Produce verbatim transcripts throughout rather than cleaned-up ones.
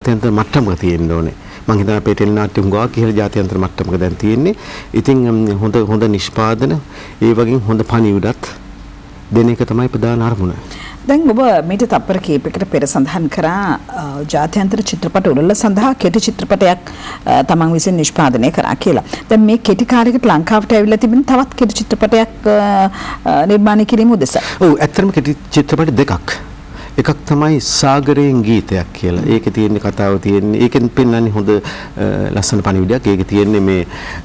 ජාත්‍යන්තර මට්ටමක තියෙන්න ඕනේ. මම හිතනවා අපේ ටෙලි නාට්‍යම් ගාක් කියලා ජාත්‍යන්තර මට්ටමක දැන් තියෙන්නේ. ඉතින් හොඳ හොඳ නිෂ්පාදන ඒ වගේ හොඳ පණිවිඩත් දෙන එක තමයි ප්‍රධාන අරමුණ. දැන් ඔබ මීට තප්පර කීපයකට පෙර සඳහන් කරා ජාත්‍යන්තර චිත්‍රපට උළෙල සඳහා කෙටි චිත්‍රපටයක් තමන් විසින් නිෂ්පාදනය කරා කියලා. දැන් මේ කෙටි කාලයකට ලංකාවට ඇවිල්ලා තිබෙන තවත් කෙටි චිත්‍රපටයක් නිර්මාණය කිරීම උදෙසා. ඔව් ඇත්තටම කෙටි චිත්‍රපට දෙකක්. එකක් තමයි සාගරයෙන් ගීතයක් කියලා. ඒකේ තියෙන කතාව තියෙන්නේ ඒකෙන් පෙන්වන්නේ හොඳ ලස්සන පණිවිඩයක්. ඒකේ තියෙන්නේ මේ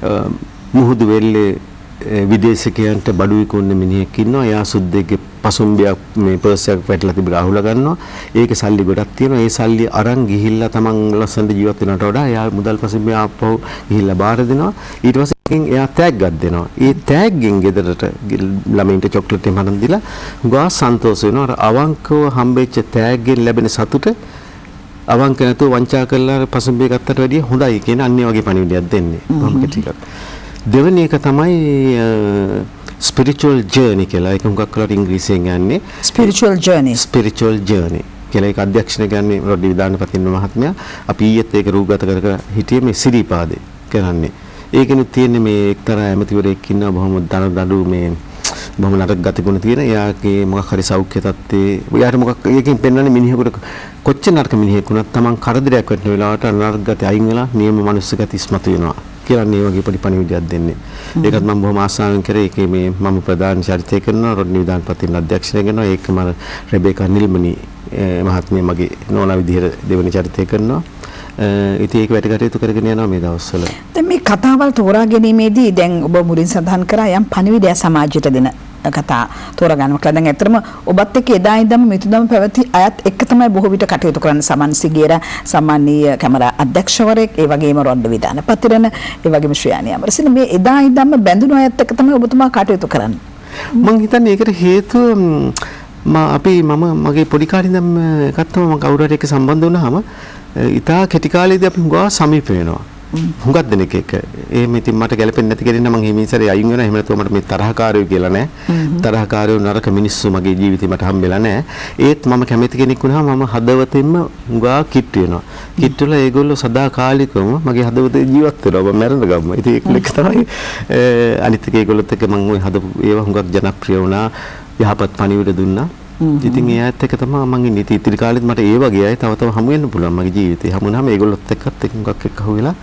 මුහුදු වෙල්ලේ විදේශිකයන්ට බඩු විකුණන මිනිහෙක් ඉන්නවා. එයා සුද්දෙක්ගේ පසුම්බියක් මේ පර්ස් එකක් පැටලලා තිබිලා අහුලා ගන්නවා. ඒකේ සල්ලි ගොඩක් තියෙනවා. ඒ සල්ලි අරන් ගිහිල්ලා තමන් ලස්සනට ජීවත් වෙනවට වඩා එයා මුදල් පසුම්බිය ආපහු ගිහිල්ලා බාර දෙනවා. ඊට පස්සේ එයා තෑග්ගක් දෙනවා. ඒ තෑග්ගෙන් ගෙදරට ළමයින්ට චොක්ලට් එකක් හදන් දීලා ගා සන්තෝෂ වෙනවා. අර අවංකව හම්බෙච්ච තෑග්ගෙන් ලැබෙන සතුට අවංක නැතුව වංචා කරලා පසුම්බිය ගත්තට වැඩිය හොඳයි කියන අන්නේ වගේ පණිවිඩයක් දෙන්නේ. මම ටිකක් දෙවෙනි එක තමයි spiritual journey කියලා. ඒක හුඟක් කරලා ඉංග්‍රීසියෙන් යන්නේ spiritual journey spiritual journey කියලා. ඒක අධ්‍යක්ෂණය කරන්නේ රොඩි විදානපතින් මහත්මයා. අපි ඊයේත් ඒක රූපගත කර කර හිටියේ මේ සිරිපාදේ කරන්නේ. ඒකෙනුත් තියෙන්නේ මේ එක්තරා ඇමතිවරයෙක් ඉන්නවා බොහොම දන දඩු මේ බොහොම නරක ගතිගුණ තියෙන. එයාගේ මොකක් හරි සෞඛ්‍ය තත්ත්වේ එයාට මොකක් ඒකෙන් පෙන්වන්නේ මිනිහෙකුට කොච්චර නරක මිනිහෙක් වුණත් Taman කරදරයක් වෙන වෙලාවට නරක ගති අයින් වෙලා නියම මනුස්ස ගති ඉස්මතු වෙනවා කියලා මේ වගේ පොඩි පණිවිඩයක් දෙන්නේ. ඒකත් මම බොහොම ආසාවෙන් කරේ. ඒකේ මේ මම ප්‍රධාන චරිතය කරනවා රොඩ්නි විදානපතින් අධ්‍යක්ෂණය කරනවා. ඒකම රෙබේකා නිල්මනි මහත්මිය මගේ නෝනා විදිහට දෙවෙනි චරිතය කරනවා. ඉතින් ඒක වැඩ කටයුතු කරගෙන යනවා මේ දවස්වල. දැන් මේ කතාවල් තෝරා ගැනීමේදී දැන් ඔබ මුලින් සඳහන් කරා යම් පණිවිඩය සමාජයට දෙන කතා තෝරා ගන්නවා කියලා. දැන් ඇත්තටම ඔබත් එක්ක එදා ඉඳන්ම මෙතුදම පැවති අයත් එක්ක තමයි බොහෝ විට කටයුතු කරන්නේ. සමන් සිගේර සම්මානීය කැමරා අධ්‍යක්ෂවරයෙක්, ඒ වගේම රොඩ්ඩ විදානපතිරණ, ඒ වගේම ශ්‍රේයානි අමරසිංහ මේ එදා ඉඳන්ම බැඳුණු අයත් එක්ක තමයි ඔබතුමා කටයුතු කරන්නේ. මම හිතන්නේ ඒකට හේතුව මම අපි මම මගේ පොඩි කාලේ ඉඳන් එකක් තමයි මම කවුරු හරි එක්ක සම්බන්ධ වුණාම ඉතා කෙටි කාලේදී අපි හුඟා සමීප වෙනවා. හුඟක් දෙනෙක් එක්ක. එහෙම ඉතින් මට ගැලපෙන්නේ නැති කෙනෙක් නම් මම හිමීසරේ අයින් වෙනවා. එහෙම නැතුව මට මේ තරහකාරයෝ කියලා නැහැ. තරහකාරයෝ නරක මිනිස්සු මගේ ජීවිතේ මට හම්බෙලා නැහැ. ඒත් මම කැමති කෙනෙක් වුණාම මම හදවතින්ම හුඟා කිට්ටු වෙනවා. කිට්ටුලා ඒගොල්ලෝ සදාකාලිකවම මගේ හදවතේ ජීවත් වෙනවා. මම මැරෙන ගම්ම. ඉතින් ඒක ලෙක්ක තමයි අනිත් එක ඒගොල්ලොත් එක්ක මම ওই හදපු ඒවා හුඟක් ජනප්‍රිය වුණා. යහපත් පණිවිඩ දුන්නා. ඉතින් ඒ ඇත්ත එක තමයි මම ඉන්නේ. ඉතින් ඉතිරි කාලෙත් මට ඒ වගේ අය තව තව හමු වෙන්න පුළුවන් මගේ ජීවිතේ. හමුනහම ඒගොල්ලොත් එක්කත් එක්ක මොකක් එක්ක අහුවෙලා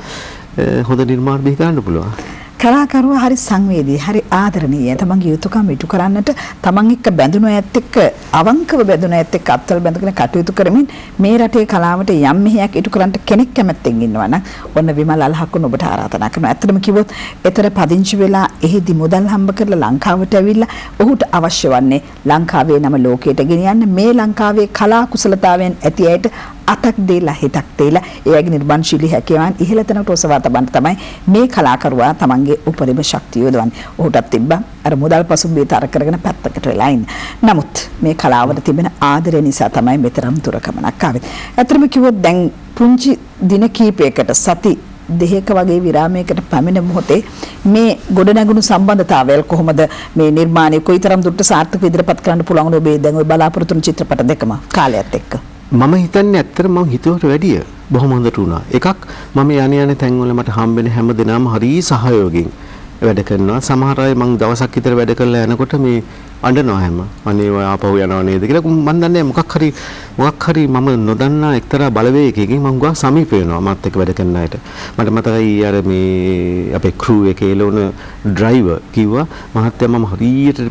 හොඳ නිර්මාණ බිහි කරන්න පුළුවන්. කලාකරුවා හරි සංවේදී, හරි ආදරණීය. තමන්ගේ යුතුයකම් ඉටු කරන්නට තමන් එක්ක බැඳුණු අයත් එක්ක අවංකව බැඳුණු අයත් එක්ක අත්වල බැඳගෙන කටයුතු කරමින් මේ රටේ කලාවට යම් මෙහෙයක් ඉටු කරන්නට කෙනෙක් කැමැත්තෙන් ඉන්නවා නම් ඔන්න විමල් අලහක්කුන් ඔබට ආරාධනා කරනවා. ඇත්තටම කිව්වොත් ඊතර පදිංචි වෙලා එහිදී මුදල් හම්බ කරලා ලංකාවට ඇවිල්ලා ඔහුට අවශ්‍ය වන්නේ ලංකාවේ නම ලෝකයට ගෙනියන්න, මේ ලංකාවේ කලා කුසලතාවයන් ඇති අයට අතක් දීලා හිතක් දීලා එයාගේ නිර්මාණශීලී හැකියාවන් ඉහළ තැනට ඔසවා තබන්න තමයි මේ කලාකරුවා තමන්ගේ උපරිම ශක්තිය යොදවන්නේ. ඔහුටත් තිබ්බා අර මුදල් පසුබිම තර කරගෙන පැත්තකට වෙලා ඉන්න. නමුත් මේ කලාවට තිබෙන ආදරය නිසා තමයි මෙතරම් දුරකමනක් ආවේ. ඇත්තටම කිව්වොත් දැන් පුංචි දින කීපයකට සති දෙකක වගේ විරාමයකට පැමිණ මොහොතේ මේ ගොඩනැගුණු සම්බන්ධතාවයල් කොහොමද මේ නිර්මාණය කොයිතරම් දුරට සාර්ථක ඉදිරිපත් කරන්න පුළුවන් ඔබේ දැන් ওই බලාපොරොත්තු වුණු චිත්‍රපට දෙකම කාලයත් එක්ක? මම හිතන්නේ ඇත්තට මම හිතුවට වැඩිය බොහොම හොඳට වුණා. එකක් මම යණ යන තැන්වල මට හම්බෙන හැම දිනම හරි සහයෝගයෙන් වැඩ කරනවා. සමහර අය මම දවසක් විතර වැඩ කරලා යනකොට මේ අඬනවා හැම. අනේ ඔය ආපහු යනවා නේද කියලා. මම දන්නේ මොකක් හරි මොකක් හරි මම නොදන්නා එක්තරා බලවේගයකින් මම ගා සමීප වෙනවා මාත් එක්ක වැඩ කරන අයට. මට මතකයි අර මේ අපේ ක්‍රූ එකේ එළවන ඩ්‍රයිවර් කිව්වා මහත්තයා මම හරියට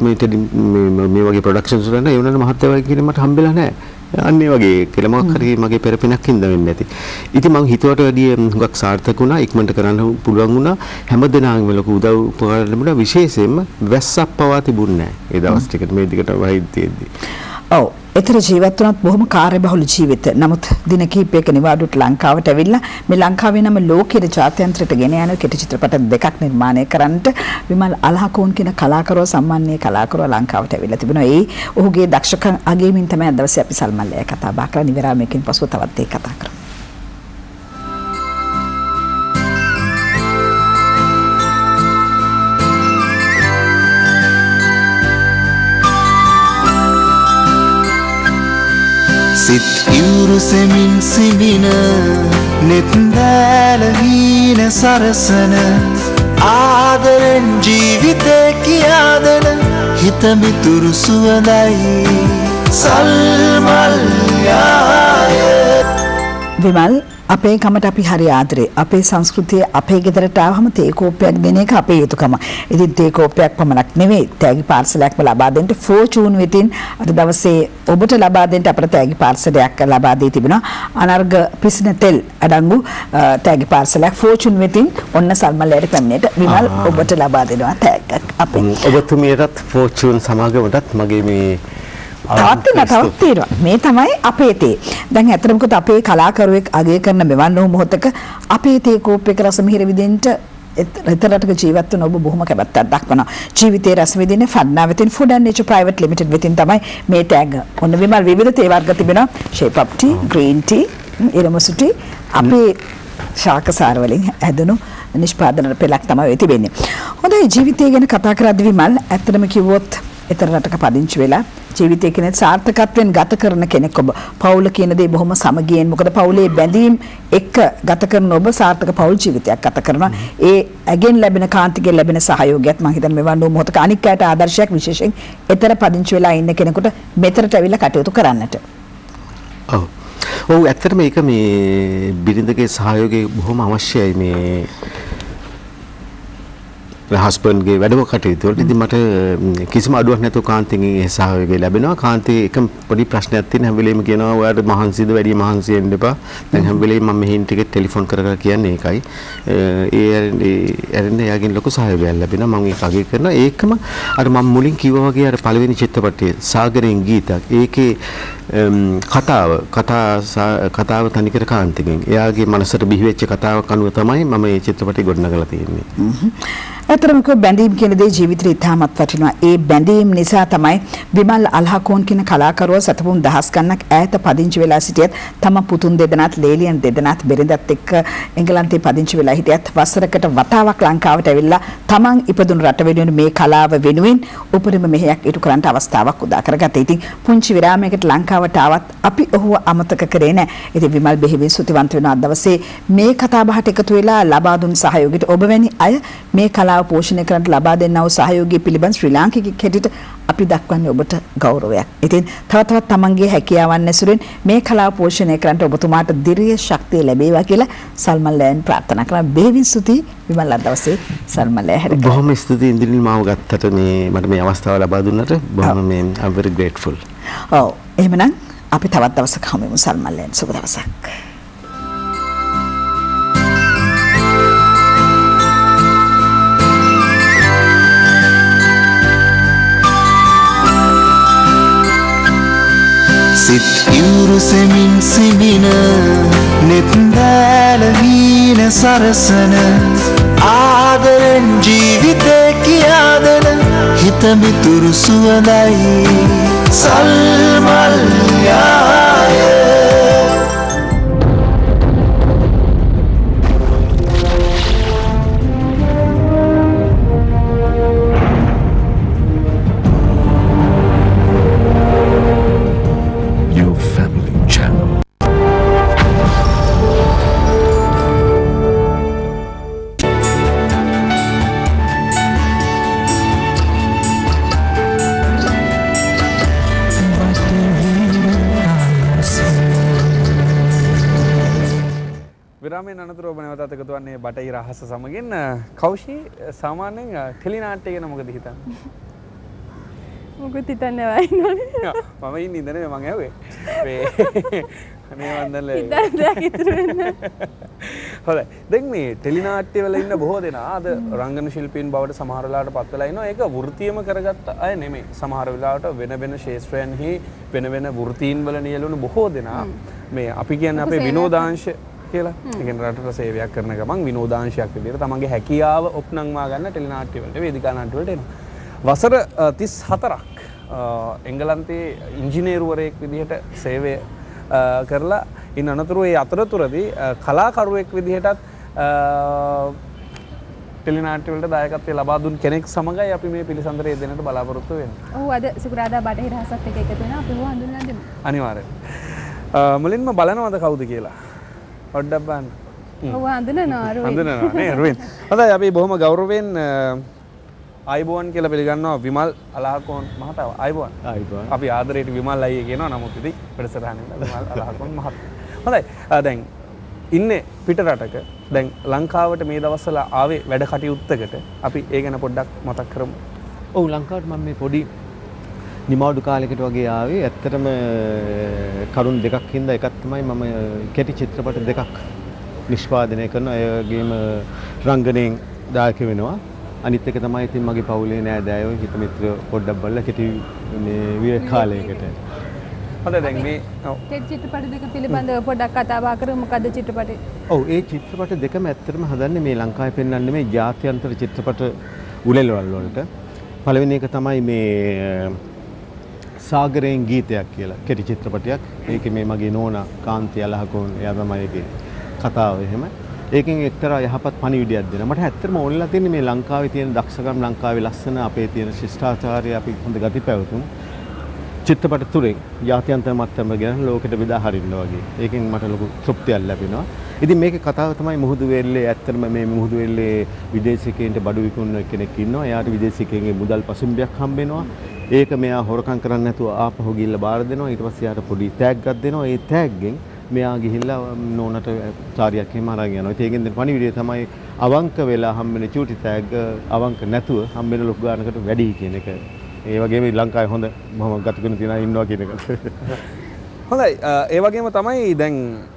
මේ මේ වගේ ප්‍රොඩක්ෂන්ස් වල නෑ ඒ වුණාට මහත්තයා වගේ කෙනෙක් මට හම්බෙලා නෑ. අන්නේ වගේ කියලා මොකක් හරි මගේ පෙරපිනක් හින්දා වෙන්නේ නැති. ඉතින් මම හිතුවට වැඩිය හුඟක් සාර්ථක වුණා. ඉක්මනට කරන්න පුළුවන් වුණා. හැමදෙනාම ලොකු උදව් උපකාර ලැබුණා. විශේෂයෙන්ම වැස්සක් පවා තිබුණේ නැහැ. ඒ දවස් ටිකට මේ දිගට වෛද්‍යයේදී. ඔව්. ඒතර ජීවත් වුණත් බොහොම කාර්යබහුල ජීවිත. නමුත් දින කිහිපයක නිවාඩුවට ලංකාවට ඇවිල්ලා මේ ලංකාවේ නම ලෝකයේ ජාත්‍යන්තරයට ගෙන යන කෙටි චිත්‍රපට දෙකක් නිර්මාණය කරන්නට විමල් අලහකෝන් කියන කලාකරුවා සම්මානීය කලාකරුවා ලංකාවට ඇවිල්ලා තිබුණා. ඒ ඔහුගේ දක්ෂකම් අගයමින් තමයි අද දවසේ අපි සල්මල්ලේ කතා බහ කරලා නිවැරාමයකින් පසුව තවත් ඒ කතා කරමු. සිත් ඉවුරු සෙමින් සිඹින නෙත් දැල හීන සරසන ආදරෙන් ජීවිතේ කියාදෙන හිත මිතුරු සුවඳයි සල්මල් යාය. විමල් අපේ කමට අපි හරි ආදරේ. අපේ සංස්කෘතිය අපේ ගෙදරට ආවම තේ කෝප්පයක් දෙන එක අපේ යුතුයකම. ඉතින් තේ කෝප්පයක් පමණක් නෙවෙයි තෑගි පාර්සලයක්ම ලබා දෙන්න ෆෝචූන් වෙතින් අද දවසේ ඔබට ලබා දෙන්න අපිට තෑගි පාර්සලයක් ලබා දී තිබෙනවා. අනර්ග පිසින තෙල් අඩංගු තෑගි පාර්සලයක් ෆෝචූන් වෙතින් ඔන්න සල්මල්ලයට පැමිණෙට විමල් ඔබට ලබා දෙනවා තෑග්ගක් අපේ. ඔබතුමියටත් ෆෝචූන් සමාගමටත් මගේ මේ තවත් තවත් තියෙනවා. මේ තමයි අපේ තේ. දැන් ඇත්තටම මොකද අපේ කලාකරුවෙක් අගය කරන මෙවන් වූ මොහොතක අපේ තේ කෝප්පයක රස මිහිර විදින්ට රටක ජීවත් වෙන ඔබ බොහොම කැමැත්තක් දක්වනවා. ජීවිතයේ රස විඳින්නේ ෆඩ්නා වෙතින් food and nature private limited වෙතින් තමයි මේ ටැග්. ඔන්න විමල් විවිධ තේ වර්ග තිබෙනවා. Shape up tea, green tea, ඉරමුසු ටී අපේ ශාකසාර වලින් හැදුණු නිෂ්පාදන පෙළක් තමයි තිබෙන්නේ. හොඳයි ජීවිතය ගැන කතා කරද්දී විමල් ඇත්තටම කිව්වොත් ඊතර රටක පදිංචි වෙලා ජීවිතය කෙනෙක් සාර්ථකත්වයෙන් ගත කරන කෙනෙක් ඔබ. පවුල කියන දේ බොහොම සමගියෙන් මොකද පවුලේ බැඳීම් එක්ක ගත කරන ඔබ සාර්ථක පවුල් ජීවිතයක් ගත කරනවා. ඒ ඇගෙන් ලැබෙන කාන්තිකෙන් ලැබෙන සහයෝගයත් මම හිතන්නේ මෙවන් වූ මොහොතක අනික් අයට ආදර්ශයක් විශේෂයෙන් ඊතර පදිංචි වෙලා ඉන්න කෙනෙකුට මෙතරට ඇවිල්ලා කටයුතු කරන්නට. ඔව්. ඔව් ඇත්තටම මේක මේ බිරිඳගේ සහයෝගය බොහොම අවශ්‍යයි මේ හස්බන්ඩ්ගේ වැඩම කටයුතු වලට. ඉතින් මට කිසිම අඩුවක් නැතුව කාන්තිගෙන් ඒ සහයෝගය ලැබෙනවා. කාන්ති එක පොඩි ප්‍රශ්නයක් තියෙන හැම වෙලෙම කියනවා ඔයාලට මහන්සිද වැඩි මහන්සි වෙන්න එපා. දැන් හැම වෙලෙම මම මෙහෙන් ටික ටෙලිෆෝන් කර කර කියන්නේ ඒකයි. ඒ ඇරෙන්න එයාගෙන් ලොකු සහයෝගයක් ලැබෙනවා. මම ඒක අගය කරනවා. ඒකම අර මම මුලින් කිව්වා වගේ අර පළවෙනි චිත්‍රපටයේ සාගරයෙන් ගීතක්. ඒකේ කතාව කතා කතාව තනිකර කාන්තිගෙන් එයාගේ මනසට බිහිවෙච්ච කතාවක් අනුව තමයි මම මේ චිත්‍රපටය ගොඩනගලා තියෙන්නේ. ඇත්තටම කිව්ව බැඳීම් කියන දේ ජීවිතේ ඉතාමත් වටිනවා. ඒ බැඳීම් නිසා තමයි විමල් අල්හකෝන් කියන කලාකරුවා සතපුම් දහස් ගණනක් ඈත පදිංචි වෙලා සිටියත් තම පුතුන් දෙදෙනාත් ලේලියන් දෙදෙනාත් බෙරඳත් එක්ක එංගලන්තේ පදිංචි වෙලා හිටියත් වසරකට වතාවක් ලංකාවට ඇවිල්ලා තමන් ඉපදුණු රට වෙනුවෙන් මේ කලාව වෙනුවෙන් උපරිම මෙහෙයක් ඉටු කරන්න අවස්ථාවක් උදා කරගත්තා. ඉතින් පුංචි විරාමයකට ලංකාවට ආවත් අපි ඔහුව අමතක කරේ නැහැ. ඉතින් විමල් බෙහෙවින් සුතිවන්ත වෙන අද දවසේ මේ කතා බහට එකතු වෙලා ලබා දුන් සහයෝගයට ඔබ වැනි අය මේ කලාව පෝෂණය කරන්නට ලබා දෙන්නා වූ සහයෝගය පිළිබඳ ශ්‍රී ලාංකිකයෙක් හැටියට අපි දක්වන්නේ ඔබට ගෞරවයක්. ඉතින් තව තවත් තමන්ගේ හැකියාවන් ඇසුරෙන් මේ කලාව පෝෂණය කරන්නට ඔබතුමාට දිරිය ශක්තිය ලැබේවා කියලා සල්මල්ලයන් ප්‍රාර්ථනා කරනවා. බෙහෙවින් ස්තුතියි විමල් අද දවසේ සල්මල්ලය හැරෙන්න. බොහොම ස්තුතියි ඉන්දිරින් මාව ගත්තට මේ මට මේ අවස්ථාව ලබා දුන්නට බොහොම මේ I'm very grateful. ඔව් එහෙමනම් අපි තවත් දවසක හමු වෙමු සල්මල්ලයන්. සුබ දවසක්. සිත් ඉවුරු සෙමින් සිඹින නෙත් දැල හීන සරසන ආදරෙන් ජීවිතේ කියාදෙන හිත මිතුරු සුවඳයි සල්මල් යාය. විරාමයෙන් අනතුරුව ඔබ නැවතත් එකතු වන්නේ බටහිර අහස සමගින්. කෞෂී සාමාන්‍යයෙන් ටෙලි නාට්‍ය ගැන මොකද හිතන්නේ? මොකද හිතන්නේ වයින්වනේ. මම ඉන්නේ ඉඳනේ මම ඇහුවේ. මේ අනේ වන්දනල හිතන්න දෙයක් ඉතුරු වෙන්නේ. හොඳයි. දැන් මේ ටෙලි නාට්‍ය වල ඉන්න බොහෝ දෙනා අද රංගන ශිල්පීන් බවට සමහර වෙලාවට පත් වෙලා ඉනවා. ඒක වෘත්තියම කරගත්ත අය නෙමෙයි. සමහර වෙලාවට වෙන වෙන ශාස්ත්‍රයන්හි වෙන වෙන වෘත්තීන් වල නියැලුණු බොහෝ දෙනා මේ අපි කියන්නේ අපේ විනෝදාංශ කියලා. ඒ කියන්නේ රටට සේවයක් කරන ගමන් විනෝදාංශයක් විදිහට තමන්ගේ හැකියාව ඔප්නංවා ගන්න ටෙලි නාට්‍ය වලට වේදිකා නාට්‍ය වලට එනවා. වසර තිස් හතරක් එංගලන්තයේ ඉංජිනේරුවරයෙක් විදිහට සේවය කරලා ඉන් අනතුරු ඒ අතරතුරදී කලාකරුවෙක් විදිහටත් ටෙලි නාට්‍ය වලට දායකත්වය ලබා දුන් කෙනෙක් සමගයි අපි මේ පිළිසඳරේ දෙන්නට බලාපොරොත්තු වෙන්නේ. ඔව් අද සිකුරාදා බටහිර අහසත් එක්ක එකතු වෙනවා අපි හඳුන්වලා දෙමු. අනිවාර්යයෙන්. මුලින්ම බලනවද කවුද කියලා පොඩ්ඩක් බලන්න. ඔව් හඳුනනවා අරුවෙන්. හඳුනනවා නේ අරුවෙන්. හොඳයි අපි බොහොම ගෞරවයෙන් ආයිබෝන් කියලා පිළිගන්නවා විමල් අලහකෝන් මහතා. ආයිබෝන්. ආයිබෝන්. අපි ආදරයට විමල් අයියේ කියනවා නමුත් ඉතින් වැඩසටහන විමල් අලහකෝන් මහතා. හොඳයි. දැන් ඉන්නේ පිට රටක. දැන් ලංකාවට මේ දවස්වල ආවේ වැඩ කටයුත්තකට. අපි ඒ ගැන පොඩ්ඩක් මතක් කරමු. ඔව් ලංකාවට මම මේ පොඩි නිමාඩු කාලයකට වගේ ආවේ. ඇත්තටම කරුණු දෙකක් හින්දා එකක් තමයි මම කෙටි චිත්‍රපට දෙකක් නිෂ්පාදනය කරනවා. ඒ වගේම රංගනයෙන් දායක වෙනවා. අනිත් එක තමයි ඉතින් මගේ පවුලේ නෑදෑයෝ හිත මිත්‍රයෝ පොඩ්ඩක් බලලා කෙටි මේ විවේක කාලයකට. හොඳයි දැන් මේ කෙටි චිත්‍රපට දෙක පිළිබඳව පොඩ්ඩක් කතා බහ කරමු. මොකද්ද චිත්‍රපටේ? ඔව් ඒ චිත්‍රපට දෙකම ඇත්තටම හදන්නේ මේ ලංකාවේ පෙන්වන්නේ මේ ජාත්‍යන්තර චිත්‍රපට උළෙලවල් වලට. පළවෙනි එක තමයි මේ සාගරයෙන් ගීතයක් කියලා කෙටි චිත්‍රපටයක්. ඒකේ මේ මගේ නෝනා කාන්ති අලහකෝන් එයා තමයි ඒකේ කතාව එහෙම. ඒකෙන් එක්තරා යහපත් පණිවිඩයක් දෙනවා. මට ඇත්තටම ඕනෙලා තියෙන්නේ මේ ලංකාවේ තියෙන දක්ෂකම්, ලංකාවේ ලස්සන, අපේ තියෙන ශිෂ්ටාචාරය, අපි හොඳ ගති පැවතුම් චිත්‍රපට තුරෙන් ජාත්‍යන්තර මට්ටම ගැන ලෝකෙට බෙදා හරින්න වගේ. ඒකෙන් මට ලොකු තෘප්තියක් ලැබෙනවා. ඉතින් මේකේ කතාව තමයි මුහුදු වෙල්ලේ. ඇත්තටම මේ මුහුදු වෙල්ලේ විදේශිකයන්ට බඩු විකුණන කෙනෙක් ඉන්නවා. එයාට විදේශිකයන්ගේ මුදල් පසුම්බියක් හම්බ වෙනවා. ඒක මෙයා හොරකම් කරන්නේ නැතුව ආපහු ගිහිල්ලා බාර දෙනවා. ඊට පස්සේ යාට පොඩි තෑග්ගක් දෙනවා. ඒ තෑග්ගෙන් මෙයා ගිහිල්ලා නෝනට චාරියක් එහෙම අරන් යනවා. ඒකෙන් දෙන පණිවිඩය තමයි අවංක වෙලා හම්බෙන චූටි තෑග්ග අවංක නැතුව හම්බෙන ලොකු ගානකට වැඩි කියන එක. ඒ වගේම ලංකාවේ හොඳ මොහොම ගත කරන තියනා ඉන්නවා කියන එක. හොඳයි. ඒ වගේම තමයි දැන්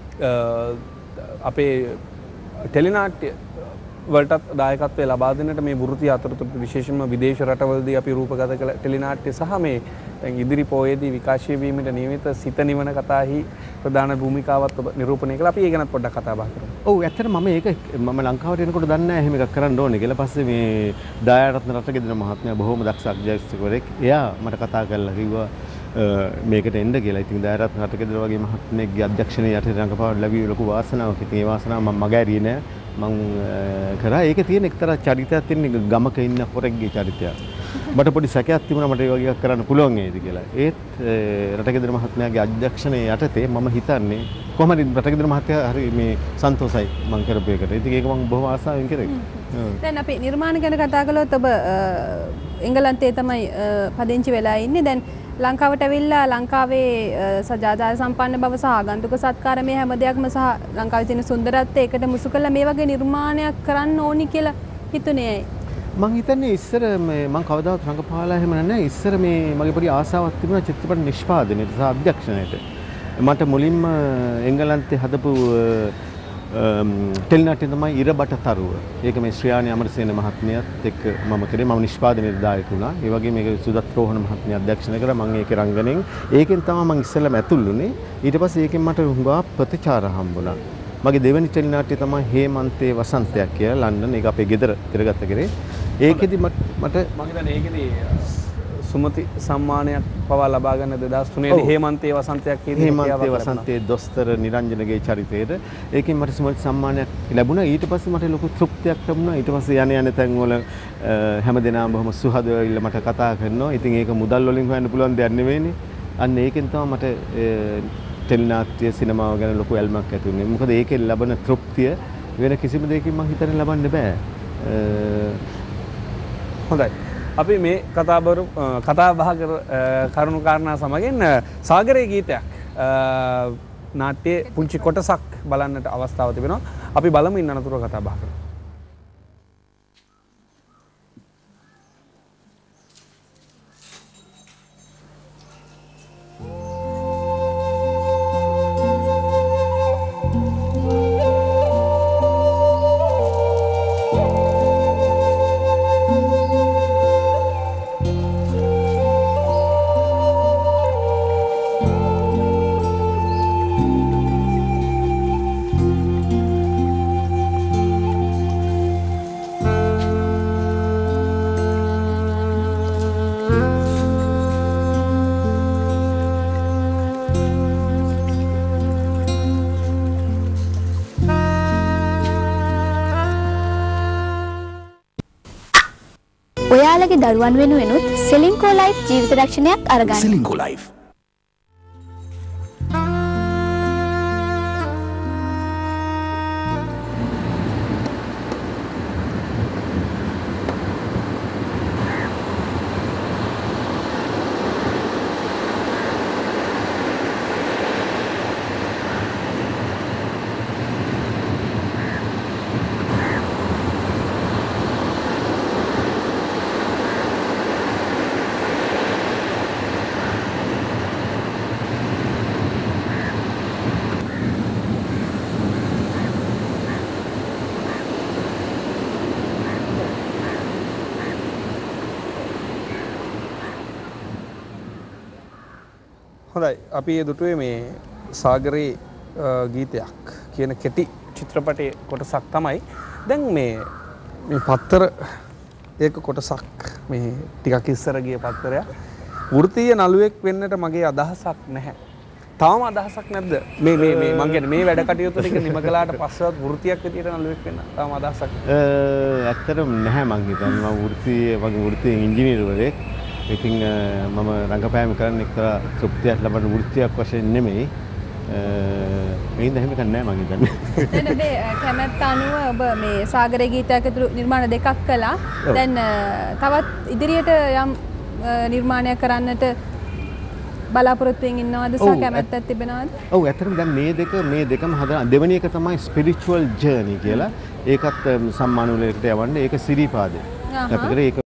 අපේ ටෙලිනාට්‍ය වලටත් දායකත්වය ලබා දෙන්නට මේ වෘත්තිය අතරතුර විශේෂයෙන්ම විදේශ රටවලදී අපි රූපගත කළ ටෙලිනාට්‍ය සහ මේ දැන් ඉදිරි පොයේදී විකාශය වීමට නියමිත සිත නිවන කතාහි ප්‍රධාන භූමිකාවක් ඔබ නිරූපණය කළා. අපි ඒ ගැනත් පොඩ්ඩක් කතා බහ කරමු. ඔව් ඇත්තට මම ඒක මම ලංකාවට එනකොට දන්නේ නැහැ එහෙම එකක් කරන්න ඕනේ කියලා. පස්සේ මේ දායරත්න රටගෙදර මහත්මයා බොහොම දක්ෂ අධ්‍යක්ෂකවරයෙක්. එයා මට කතා කරලා කිව්වා මේකට එන්න කියලා. ඉතින් දායරත්න රටගෙදර වගේ මහත්මයෙක්ගේ අධ්‍යක්ෂණය යටතේ රංගපාන ලැබී ලොකු වාසනාවක්. ඉතින් ඒ වාසනාව මම මගහැරියේ නෑ. මං කරා ඒකේ තියෙන එක්තරා චරිතයක් තියෙන ගමක ඉන්න හොරෙක්ගේ චරිතයක්. මට පොඩි සැකයක් තිබුණා මට ඒ වගේ එකක් කරන්න පුළුවන් වේද කියලා. ඒත් රටගෙදර මහත්මයාගේ අධ්‍යක්ෂණය යටතේ මම හිතන්නේ කොහොමද රටගෙදර මහත්තයා හරි මේ සන්තෝෂයි මං කරපු එකට. ඉතින් ඒක මං බොහොම ආසාවෙන් කරේ. දැන් අපි නිර්මාණ ගැන කතා කළොත් ඔබ එංගලන්තයේ තමයි පදිංචි වෙලා ඉන්නේ. දැන් ලංකාවට ඇවිල්ලා ලංකාවේ සදාචාර සම්පන්න බව සහ ආගන්තුක සත්කාර මේ හැම දෙයක්ම සහ ලංකාවේ තියෙන සුන්දරත්වය එකට මුසු කරලා මේ වගේ නිර්මාණයක් කරන්න ඕනි කියලා හිතුනේ ඇයි? මං හිතන්නේ ඉස්සර මේ මං කවදාවත් රංගපාලා එහෙම නැහැ. ඉස්සර මේ මගේ පොඩි ආසාවක් තිබුණා චිත්‍රපට නිෂ්පාදනයට සහ අධ්‍යක්ෂණයට. මට මුලින්ම එංගලන්තේ හදපු ටෙලිනාට්‍ය තමයි ඉරබට තරුව. ඒක මේ ශ්‍රියානි අමරසේන මහත්මියත් එක්ක මම කරේ. මම නිෂ්පාදනයේ දායක වුණා. ඒ වගේම මේක සුදත් රෝහණ මහත්මිය අධ්‍යක්ෂණය කරා. මම ඒකේ රංගනයෙන් ඒකෙන් තමයි මම ඉස්සෙල්ලාම ඇතුල් වුණේ. ඊට පස්සේ ඒකෙන් මට හුඟා ප්‍රතිචාර හම්බුණා. මගේ දෙවෙනි ටෙලිනාට්‍ය තමයි හේමන්තේ වසන්තයක් කියලා ලන්ඩන්. ඒක අපේ ගෙදර තිරගත්ත කරේ. ඒකෙදි මට මට මම හිතන්නේ ඒකෙදි සුමති සම්මානයක් පවා ලබා ගන්න දෙදහස් තුනේ දී හේමන්තේ වසන්තයක් කියන හේමන්තේ වසන්තේ දොස්තර නිරංජනගේ චරිතයේද ඒකෙන් මට සුමති සම්මානයක් ලැබුණා. ඊට පස්සේ මට ලොකු තෘප්තියක් ලැබුණා. ඊට පස්සේ යන යන තැන් වල හැමදෙනාම බොහොම සුහදව මට කතා කරනවා. ඉතින් ඒක මුදල් වලින් හොයන්න පුළුවන් දෙයක් නෙවෙයිනේ. අන්න ඒකෙන් තමයි මට ටෙලිනාට්‍ය සිනමාව ගැන ලොකු ඇල්මක් ඇති වුණේ. මොකද ඒකෙන් ලබන තෘප්තිය වෙන කිසිම දෙයකින් මම හිතන්නේ ලබන්න බෑ. හොඳයි. අපි මේ කතාබරු කතා බහ කරුණු කාරණා සමගින් සාගරයේ ගීතයක් නාට්‍යයේ පුංචි කොටසක් බලන්නට අවස්ථාව තිබෙනවා. අපි බලමු ඉන්න අනතුරු කතා බහ කරමු. ඔයාලගේ දරුවන් වෙනුවෙනුත් සෙලින්කෝ ලයිෆ් ජීවිත රක්ෂණයක් අරගන්න. සෙලින්කෝ ලයිෆ් හොඳයි. අපි ඒ දුටුවේ මේ සාගරේ ගීතයක් කියන කෙටි චිත්‍රපටයේ කොටසක් තමයි. දැන් මේ මේ පත්තර ඒක කොටසක් මේ ටිකක් ඉස්සර ගිය පත්තරයක්. වෘත්තීය නළුවෙක් වෙන්නට මගේ අදහසක් නැහැ. තාම අදහසක් නැද්ද? මේ මේ මේ මං කියන්නේ මේ වැඩ කටයුතු ටික නිම කළාට පස්සෙවත් වෘත්තියක් විදියට නළුවෙක් වෙන්න තාම අදහසක් ඇත්තටම නැහැ මං හිතන්නේ. මම වෘත්තීය වගේ වෘත්තීය ඉංජිනේරුවරයෙක්. ඉතින් මම රංගපෑම කරන්න එක්තරා තෘප්තියක් ලබන වෘත්තියක් වශයෙන් නෙමෙයි. මේින්ද එහෙම එකක් නැහැ මං හිතන්නේ. දැන් මේ කැමැත්ත අනුව ඔබ මේ සාගරේ ගීතයක් ඇතුළු නිර්මාණ දෙකක් කළා. දැන් තවත් ඉදිරියට යම් නිර්මාණයක් කරන්නට බලාපොරොත්තුෙන් ඉන්නවද සහ කැමැත්තක් තිබෙනවද? ඔව් ඇත්තටම දැන් මේ දෙක මේ දෙකම හදන දෙවෙනි එක තමයි ස්පිරිචුවල් ජර්නි කියලා. ඒකත් සම්මාන උළෙලකට යවන්නේ. ඒක සිරිපාදේ. අපිට ඒක